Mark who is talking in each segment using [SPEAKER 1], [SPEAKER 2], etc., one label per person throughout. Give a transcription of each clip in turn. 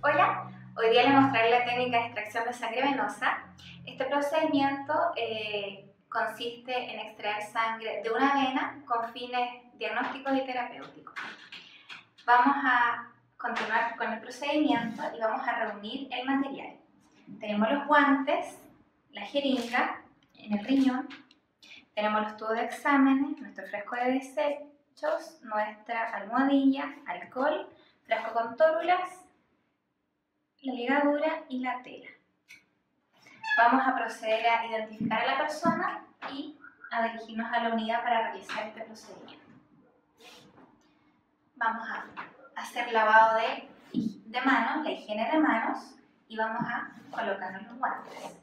[SPEAKER 1] Hola, hoy día les mostraré la técnica de extracción de sangre venosa. Este procedimiento consiste en extraer sangre de una vena con fines diagnósticos y terapéuticos. Vamos a continuar con el procedimiento y vamos a reunir el material. Tenemos los guantes, la jeringa en el riñón, tenemos los tubos de exámenes, nuestro frasco de desechos, nuestra almohadilla, alcohol, frasco con tórulas, la ligadura y la tela. Vamos a proceder a identificar a la persona y a dirigirnos a la unidad para realizar este procedimiento. Vamos a hacer lavado de manos, la higiene de manos, y vamos a colocarnos los guantes.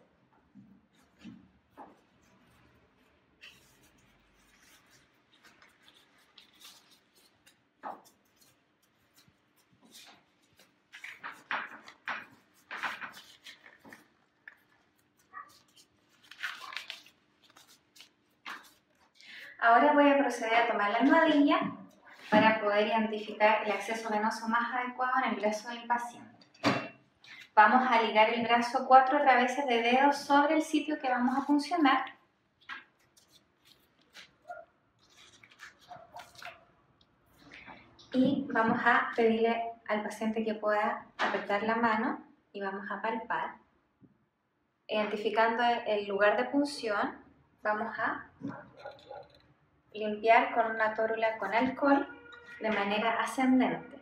[SPEAKER 1] Ahora voy a proceder a tomar la almohadilla para poder identificar el acceso venoso más adecuado en el brazo del paciente. Vamos a ligar el brazo 4 traveses de dedos sobre el sitio que vamos a puncionar. Y vamos a pedirle al paciente que pueda apretar la mano y vamos a palpar. Identificando el lugar de punción, vamos a limpiar con una tórula con alcohol de manera ascendente.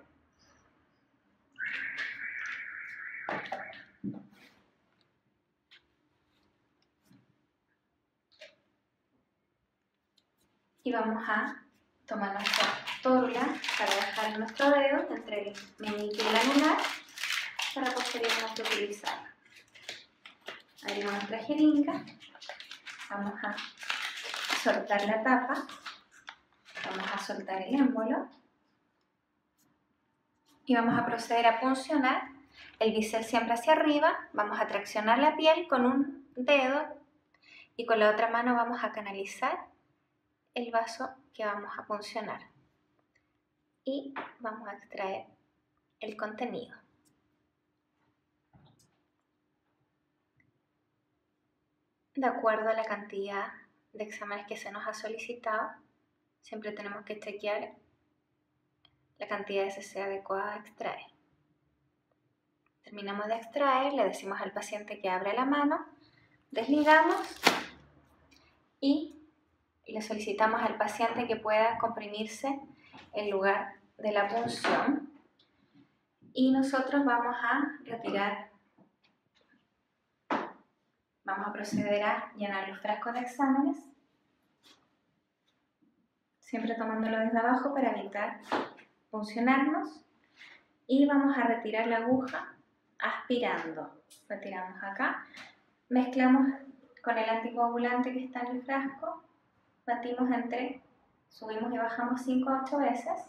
[SPEAKER 1] Y vamos a tomar nuestra tórula para dejar nuestro dedo entre el meñique y el anular para posteriormente utilizarla. Abrimos nuestra jeringa, vamos a soltar la tapa, vamos a soltar el émbolo y vamos a proceder a puncionar el bisel siempre hacia arriba. Vamos a traccionar la piel con un dedo y con la otra mano vamos a canalizar el vaso que vamos a puncionar y vamos a extraer el contenido. De acuerdo a la cantidad de exámenes que se nos ha solicitado, siempre tenemos que chequear la cantidad de cc adecuada a extraer. Terminamos de extraer, le decimos al paciente que abra la mano, desligamos y le solicitamos al paciente que pueda comprimirse el lugar de la punción y nosotros vamos a retirar. Vamos a proceder a llenar los frascos de exámenes, siempre tomándolo desde abajo para evitar puncionarnos, y vamos a retirar la aguja aspirando. Retiramos acá, mezclamos con el anticoagulante que está en el frasco, batimos subimos y bajamos 5 a 8 veces.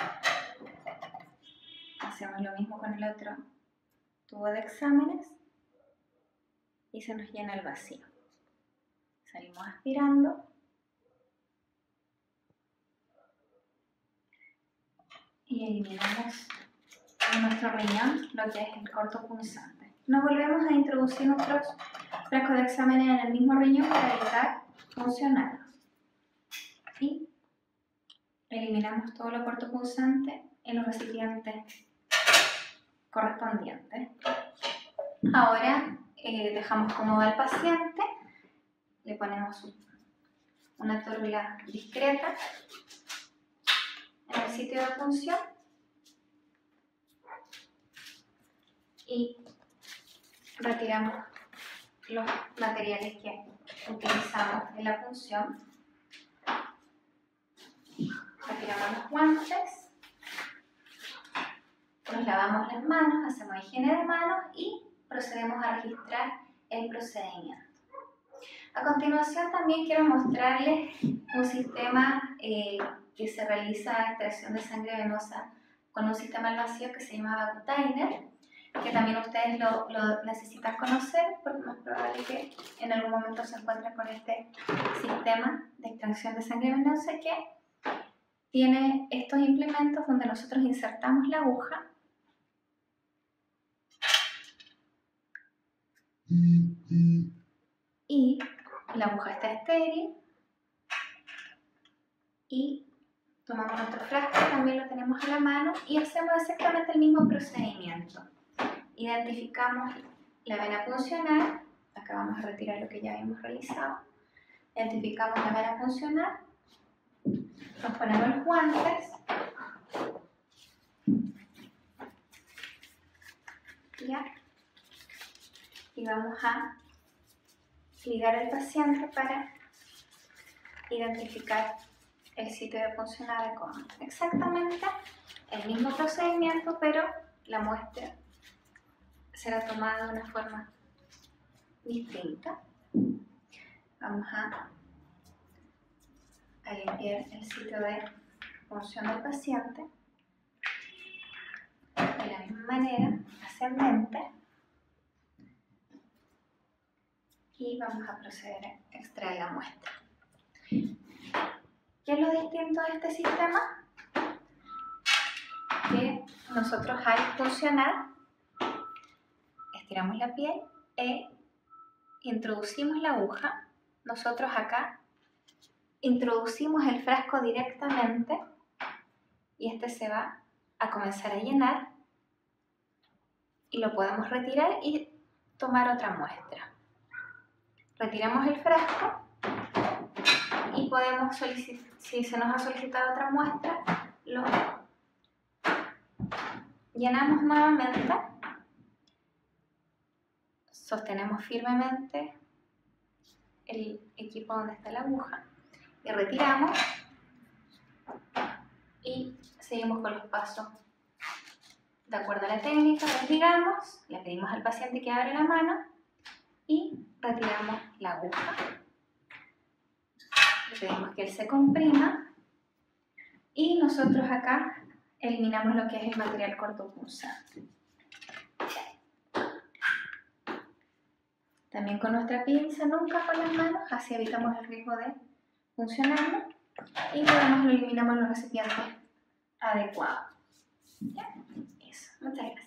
[SPEAKER 1] Hacemos lo mismo con el otro tubo de exámenes y se nos llena el vacío. Salimos aspirando y eliminamos en nuestro riñón lo que es el corto punzante. Nos volvemos a introducir nuestros frascos de exámenes en el mismo riñón para evitar puncionarnos. Y eliminamos todo lo corto punzante en los recipientes correspondientes. Ahora dejamos cómodo al paciente, le ponemos una tórula discreta en el sitio de punción y retiramos los materiales que utilizamos en la punción. Retiramos los guantes, nos lavamos las manos, hacemos higiene de manos y procedemos a registrar el procedimiento. A continuación también quiero mostrarles un sistema que se realiza de extracción de sangre venosa con un sistema al vacío que se llama Vacutainer, que también ustedes lo necesitan conocer porque es más probable que en algún momento se encuentren con este sistema de extracción de sangre venosa que tiene estos implementos donde nosotros insertamos la aguja y la aguja está estéril y tomamos nuestro frasco, también lo tenemos a la mano y hacemos exactamente el mismo procedimiento. Identificamos la vena funcional, acá vamos a retirar lo que ya habíamos realizado. Identificamos la vena funcional, nos ponemos los guantes ¿ya? Y vamos a ligar al paciente para identificar el sitio de punción adecuado. Exactamente el mismo procedimiento, pero la muestra será tomada de una forma distinta. Vamos a limpiar el sitio de punción del paciente de la misma manera, ascendente, y vamos a proceder a extraer la muestra. ¿Qué es lo distinto de este sistema? Que nosotros al puncionar estiramos la piel e introducimos la aguja. Nosotros acá introducimos el frasco directamente y este se va a comenzar a llenar y lo podemos retirar y tomar otra muestra. Retiramos el frasco y podemos solicitar, si se nos ha solicitado otra muestra, lo llenamos nuevamente, sostenemos firmemente el equipo donde está la aguja y retiramos y seguimos con los pasos de acuerdo a la técnica. Retiramos, le pedimos al paciente que abra la mano y retiramos la aguja. Le pedimos que él se comprima y nosotros acá eliminamos lo que es el material cortopunzante. También con nuestra pinza, nunca con las manos, así evitamos el riesgo de puncionarlo y lo eliminamos en los recipientes adecuados. ¿Ya? Eso, muchas gracias.